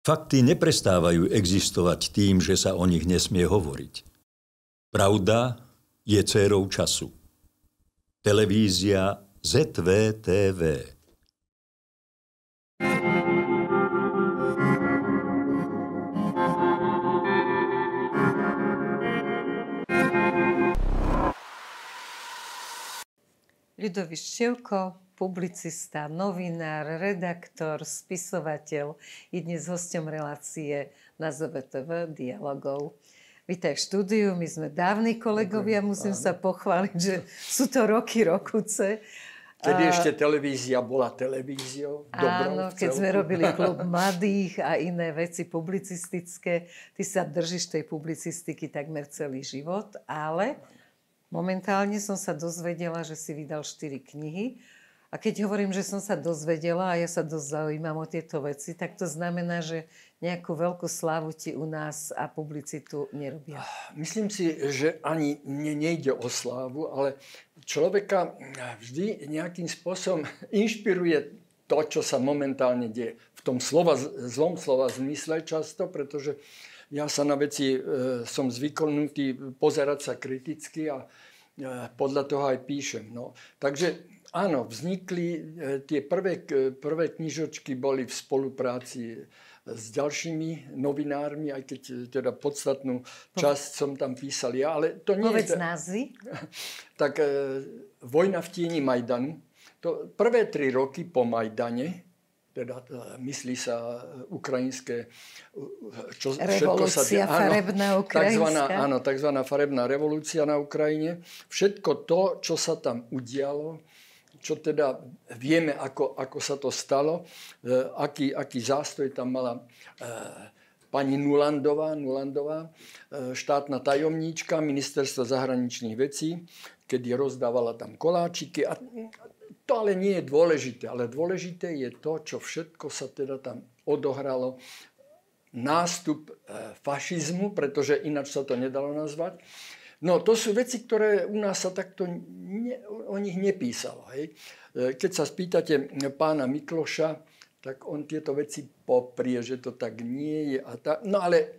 Fakty neprestávajú existovať tým, že sa o nich nesmie hovoriť. Pravda je dcérou času. Televízia ZVTV. Ľudovít Števko, publicista, novinár, redaktor, spisovateľ, je dnes hosťom relácie na ZVTV Dialogov. Vítaj v štúdiu, my sme dávni kolegovia, musím sa pochváliť, že sú to roky rokuce. Kedy ešte televízia bola televíziou. Áno, keď sme robili klub mladých a iné veci publicistické. Ty sa držíš tej publicistiky takmer celý život, ale momentálne som sa dozvedela, že si vydal 4 knihy. A keď hovorím, že som sa dozvedela a ja sa dosť zaujímam o tieto veci, tak to znamená, že nejakú veľkú slávu ti u nás a publicitu nerobia. Myslím si, že ani mne nejde o slávu, ale človeka vždy nejakým spôsobom inšpiruje to, čo sa momentálne deje. V tom zlom slova zmysle často, pretože ja sa na veci som zvyknutý pozerať sa kriticky a podľa toho aj píšem. No. Takže áno, vznikli tie prvé knižočky boli v spolupráci s ďalšími novinármi, aj keď teda podstatnú časť som tam písal ja, ale to nie Povedz je... názvy. Tak Vojna v tieni Majdanu. To prvé 3 roky po Majdane, teda myslí sa ukrajinské... Revolúcia farebná ukrajinská. Takzvaná farebná revolúcia na Ukrajine. Všetko to, čo sa tam udialo, čo teda vieme, ako sa to stalo, aký zástoj tam mala pani Nulandová, štátna tajomníčka ministerstva zahraničných vecí, kedy rozdávala tam koláčiky. A to ale nie je dôležité, ale dôležité je to, čo všetko sa teda tam odohralo. Nástup fašizmu, pretože ináč sa to nedalo nazvať. No to sú veci, ktoré u nás sa takto o nich nepísalo. Hej. Keď sa spýtate pána Mikloša, tak on tieto veci poprie, že to tak nie je. No ale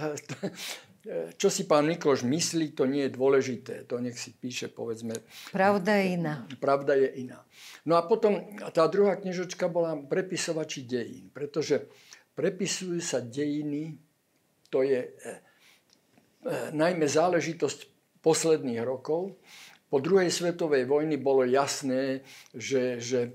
čo si pán Mikloš myslí, to nie je dôležité. To nech si píše, povedzme. Pravda je iná. Pravda je iná. No a potom tá druhá knižočka bola Prepisovači dejín, pretože prepisujú sa dejiny, to je najmä záležitosť posledných rokov. Po druhej svetovej vojny bolo jasné, že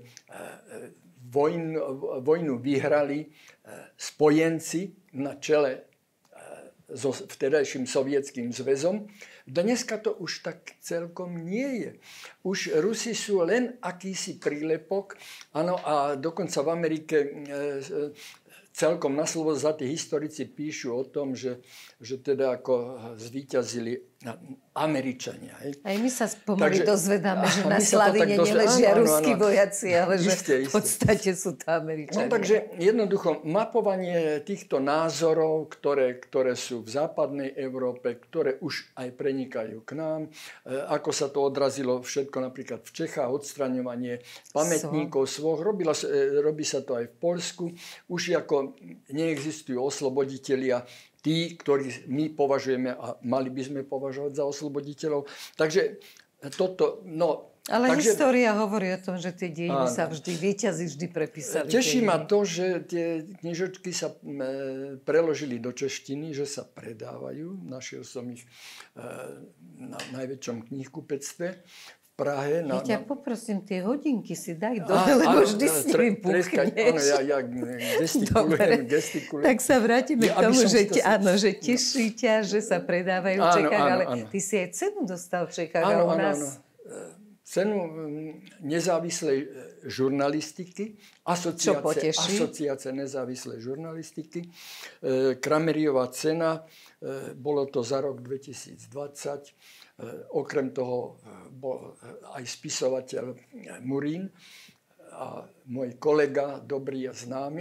vojnu vyhrali spojenci na čele so vtedajším Sovietským zväzom. Dneska to už tak celkom nie je. Už Rusi sú len akýsi prílepok. Áno, a dokonca v Amerike celkom na slovo za tí historici píšu o tom, že teda ako zvíťazili Američania. Hej. Aj my sa pomaly dozvedáme, že na Slavíne neležia ruskí vojaci, ale že v podstate sú to Američania. No takže jednoducho mapovanie týchto názorov, ktoré sú v západnej Európe, ktoré už aj prenikajú k nám, ako sa to odrazilo všetko napríklad v Čechách, odstraňovanie pamätníkov svoch, robí sa to aj v Poľsku. Už ako neexistujú osloboditelia, tí, ktorí my považujeme a mali by sme považovať za osloboditeľov. Takže toto, Ale takže, história hovorí o tom, že tie dejiny sa víťazi vždy prepísali. Teší ma to, že tie knižočky sa preložili do češtiny, že sa predávajú. Našiel som ich na najväčšom knihkupectve v Prahe. Ja ťa poprosím, tie hodinky si daj dole, lebo vždy s nimi púchneš. Ja gestikujem. Tak sa vrátime k tomu, že teší ťa, že sa predávajú v Čechách, ale ty si aj cenu dostal v Čechách a u nás. Cenu nezávislej žurnalistiky, asociácia nezávislej žurnalistiky, Krameriová cena, bolo to za rok 2020. Okrem toho bol aj spisovateľ Murín a môj kolega, dobrý a známy,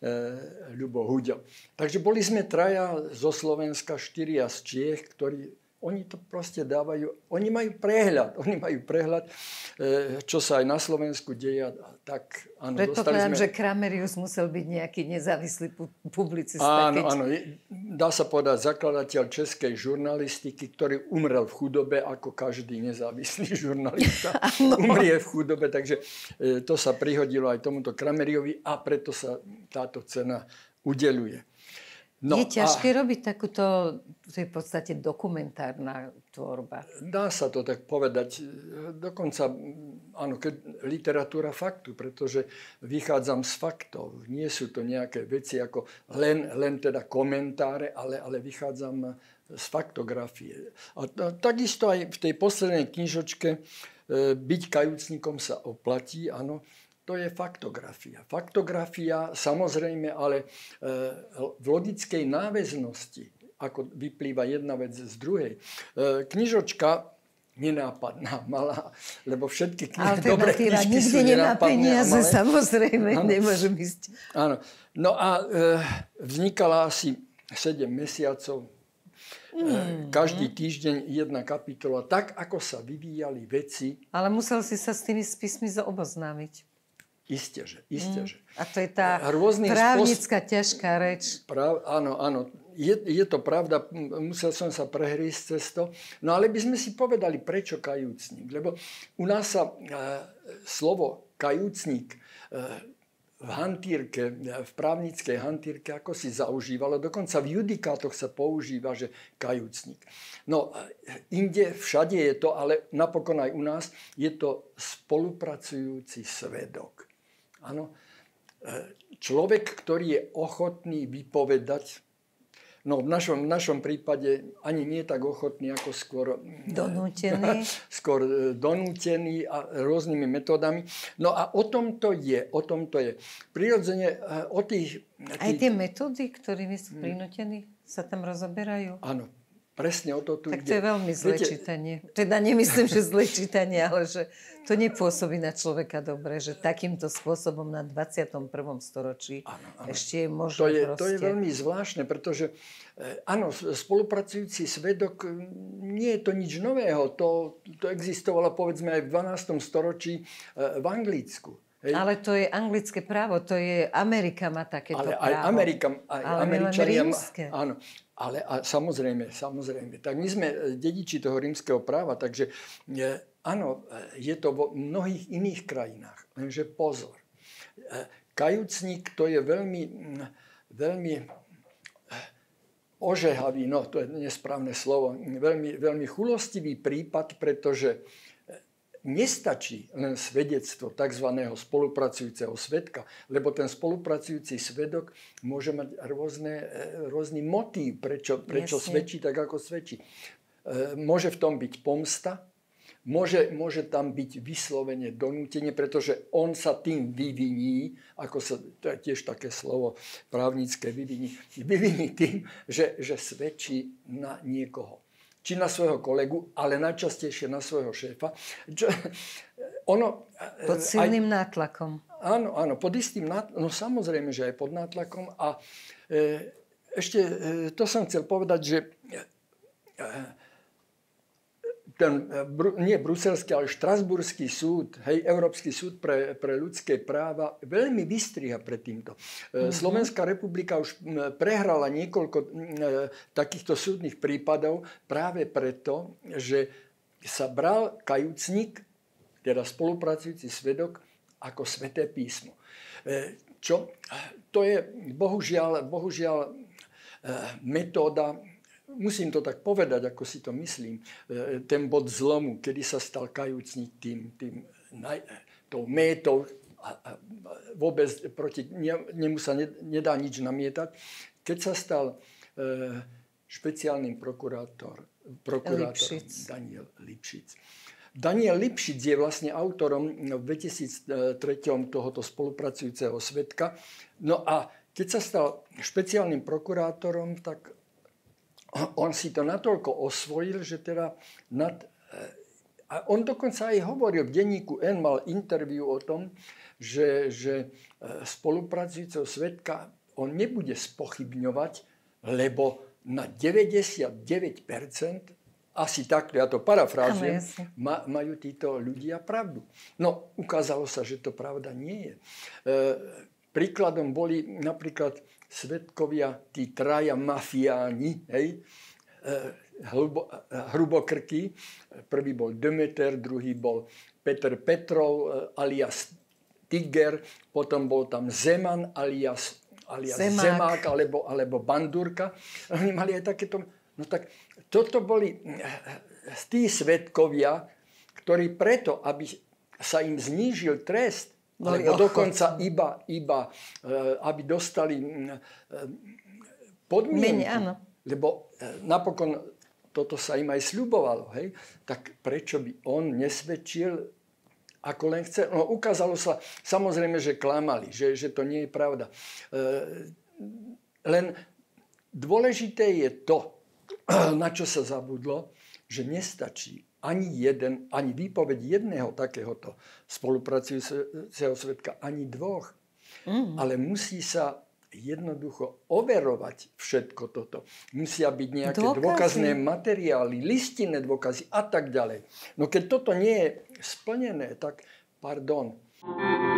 Ľubo Huďo. Takže boli sme 3 zo Slovenska, 4 z Čiech, ktorí Oni to proste dávajú, oni majú prehľad, čo sa aj na Slovensku deje. Tak, áno, predpokladám, že Kramerius musel byť nejaký nezávislý publicista. Áno, dá sa povedať zakladateľ českej žurnalistiky, ktorý umrel v chudobe, ako každý nezávislý žurnalista umrie v chudobe, takže to sa prihodilo aj tomuto Krameriovi a preto sa táto cena udeľuje. No, je ťažké robiť takúto, to je v podstate dokumentárna tvorba. Dá sa to tak povedať. Dokonca, áno, literatúra faktu, pretože vychádzam z faktov. Nie sú to nejaké veci ako len teda komentáre, ale vychádzam z faktografie. A takisto aj v tej poslednej knižočke Byť kajúcnikom sa oplatí, áno, to je faktografia. Faktografia samozrejme, ale v logickej náväznosti, ako vyplýva jedna vec z druhej. Knižočka nenápadná, malá, lebo všetky dobré knižky sú nenápadné. Nikde nemá peniaze, samozrejme, nemôžem ísť. Áno. No a vznikala asi 7 mesiacov. Každý týždeň jedna kapitola, tak ako sa vyvíjali veci. Ale musel si sa s tými spismi oboznámiť. Isteže. A to je tá právnická ťažká reč. Áno. Je to pravda, musel som sa prehrísť cez to. No ale by sme si povedali, prečo kajúcnik. Lebo u nás sa slovo kajúcnik v hantírke, v právnickej hantírke, ako si zaužívalo. Dokonca v judikátoch sa používa, že kajúcnik. No, inde, všade je to, ale napokon aj u nás, je to spolupracujúci svedok. Áno. Človek, ktorý je ochotný vypovedať, no v našom prípade ani nie tak ochotný, ako skôr donútený a rôznymi metódami. No a o tom to je. Prirodzene o tých... Aj tie metódy, ktorými sú prinútení, sa tam rozoberajú? Áno. Presne o to tu tak to je veľmi zlé čítanie. Teda nemyslím, že zlé čítanie, ale že to nepôsobí na človeka dobre, že takýmto spôsobom na 21. storočí ešte je možné to je veľmi zvláštne, pretože áno, spolupracujúci svedok, nie je to nič nového. To existovalo povedzme aj v 12. storočí v Anglicku. Hej. Ale to je anglické právo, to je Amerika má takéto právo. Ale Američania... rímske. Áno. Ale samozrejme. Tak my sme dediči toho rímskeho práva, takže áno, je to vo mnohých iných krajinách. Lenže pozor. Kajúcnik to je veľmi ožehavý, no to je nesprávne slovo, veľmi chulostivý prípad, pretože nestačí len svedectvo tzv. Spolupracujúceho svedka, lebo ten spolupracujúci svedok môže mať rôzny motív, prečo svedčí tak, ako svedčí. Môže v tom byť pomsta, môže tam byť vyslovene donútenie, pretože on sa tým vyviní, to je tiež také slovo právnické, vyviní tým, že svedčí na niekoho. Či na svojho kolegu, ale najčastejšie na svojho šéfa. Pod silným nátlakom. Áno, pod istým nátlakom. No samozrejme, že aj pod nátlakom. A ešte to som chcel povedať, že nie bruselský, ale štrasburský súd, Európsky súd pre ľudské práva veľmi vystriha pred týmto. Slovenská republika už prehrala niekoľko takýchto súdnych prípadov práve preto, že sa bral kajúcnik, teda spolupracujúci svedok, ako sväté písmo. To je bohužiaľ metóda, musím to tak povedať, ako si to myslím, ten bod zlomu, kedy sa stal kajúcnik tou métou a vôbec proti nemu sa nedá nič namietať, keď sa stal špeciálnym prokurátorom Daniel Lipšic. Daniel Lipšic je vlastne autorom v 2003 tohoto spolupracujúceho svedka. No a keď sa stal špeciálnym prokurátorom, tak on si to natoľko osvojil, že teda a on dokonca aj hovoril v denníku N, mal interviu o tom, že spolupracujúceho svedka on nebude spochybňovať, lebo na 99%, asi takto, ja to parafrázujem, majú títo ľudia pravdu. No, ukázalo sa, že to pravda nie je. Príkladom boli napríklad svedkovia, tí traja mafiáni, hej, hrubokrky. Prvý bol Demeter, druhý bol Peter Petrov alias Tiger, potom bol tam Zeman alias Zemák alebo Bandurka. Oni mali aj takéto... No tak toto boli tí svedkovia, ktorí preto, aby sa im znížil trest, alebo dokonca iba aby dostali podmienky, lebo napokon toto sa im aj sľubovalo, hej, tak prečo by on nesvedčil, ako len chcel? No, ukázalo sa, samozrejme, že klamali, že to nie je pravda. Len dôležité je to, na čo sa zabudlo, že nestačí ani výpoveď jedného takéhoto spolupracujúceho svedka, ani dvoch. Ale musí sa jednoducho overovať všetko toto. Musia byť nejaké dôkazné materiály, listinné dôkazy a tak ďalej. No keď toto nie je splnené, tak pardon.